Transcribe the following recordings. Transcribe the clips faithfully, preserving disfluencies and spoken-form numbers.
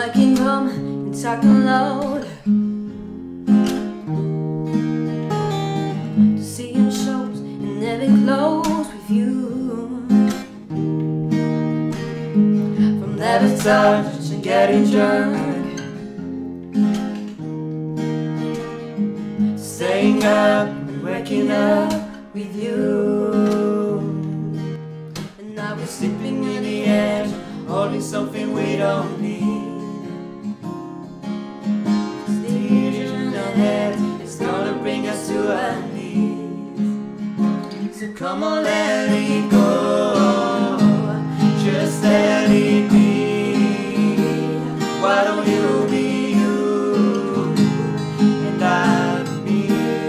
I can come and talk loud to seeing shows and never close with you. From never touch and getting drunk, staying up and waking up with you. And now we're sleeping in the edge, holding something we don't need. It's gonna bring us to our knees. So come on, let it go, just let it be. Why don't you be you and I be me?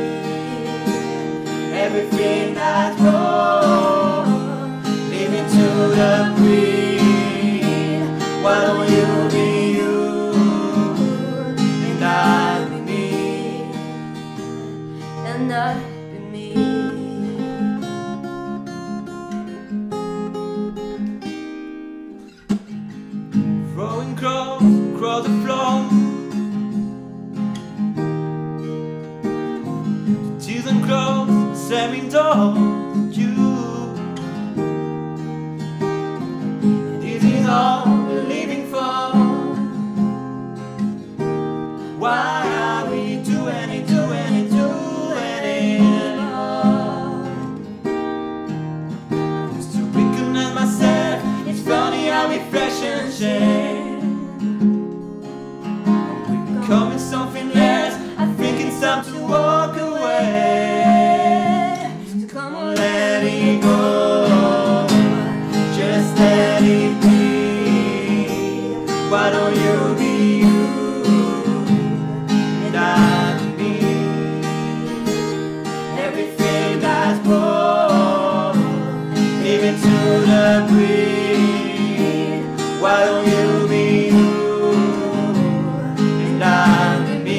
Everything that's wrong, leave it to the breeze. Why don't you be you and I and not be me. Throwing clothes across the floor, tears and clothes, slamming doors. You, this is all we're living for. Why are we doing it, doing it, doing it? Fresh and change, we're becoming something less. I think it's time to walk away. So come on, let it go, just let it be. Why don't you be you and I be me? Everything that's wrong, leave it to the breeze. Why don't you be you and I be me?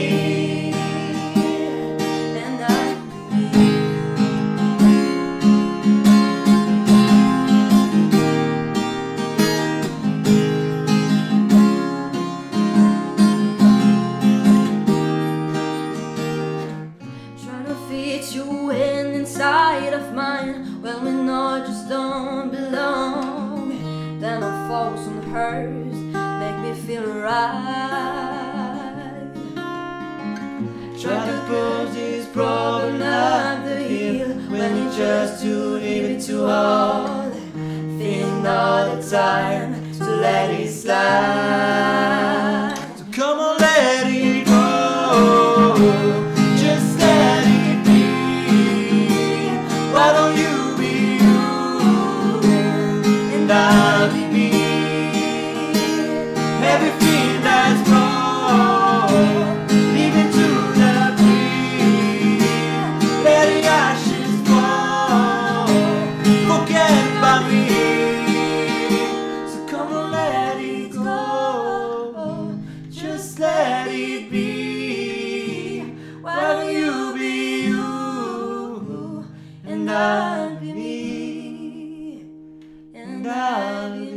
And I be me. Trying to fit you in inside of mine, when we know just don't belong. Then I focus on hers, make me feel right. Try to push this problem up the hill, when it's just too heavy to hold. Thinking all the time to let it slide. So come on, let it go, just let it be. Why don't you be you and I be me? Everything that's wrong, leave it to the breeze. Let the ashes fall, forget about me. So come on, let it go, just let it be. Why don't you be you and I be me, and I be me?